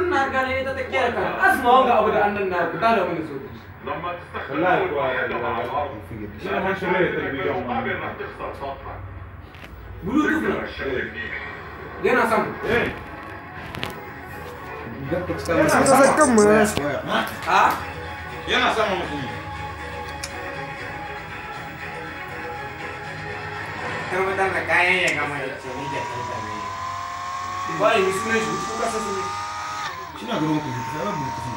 harga ini tetap kira kan. Asma enggak udah anda nak kita ada mana sudah. والله شنو هالشريط اللي بيجون بلوتوث dia nak sama Saya kemas. ah dia nak sama macam ni kamu betul nak kaya ya kamu ini jatuh tadi wah ini sudah buka sesuatu Sino agak rumah kita? Saya belum kesini.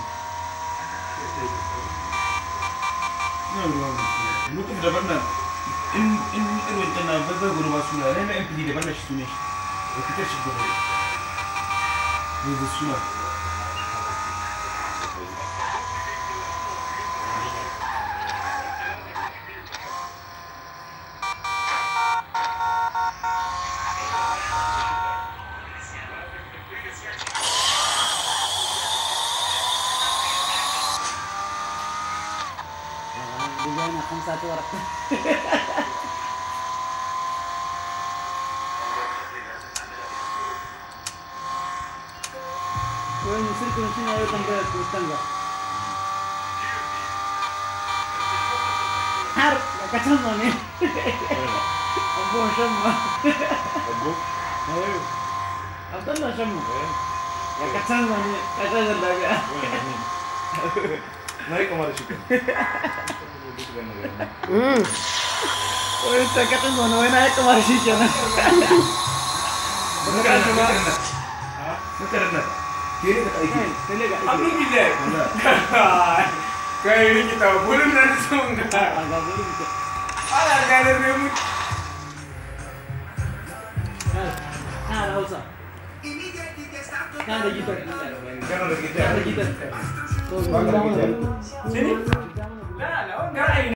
Sino agak rumah kita? Mungkin tidak pernah. In rencana berapa guru masuknya? Rena MP tidak pernah sih. Kita sih guru. Ini sudah. Bigyan akong satu oras. Well, misil kung sino ayaw tangga. Har, kacang mo ni. Abu siya mo. Abu? Ayaw. Abdan na siya mo. Ya kacang mo ni. Kacang na daga. Naik kemari sih. Oh, itu kacang mo na naik kemari sih siya na. bukan cuma Bukan nak. Kiri tak ikut. aku bila kayak ini kita belum nanti semua Agak boleh gitu. ada galer remote Nggak usah. Nggak ada gitar. Kan ada kita. Nggak ada gitar. Bangga kita. sini nah enggak ini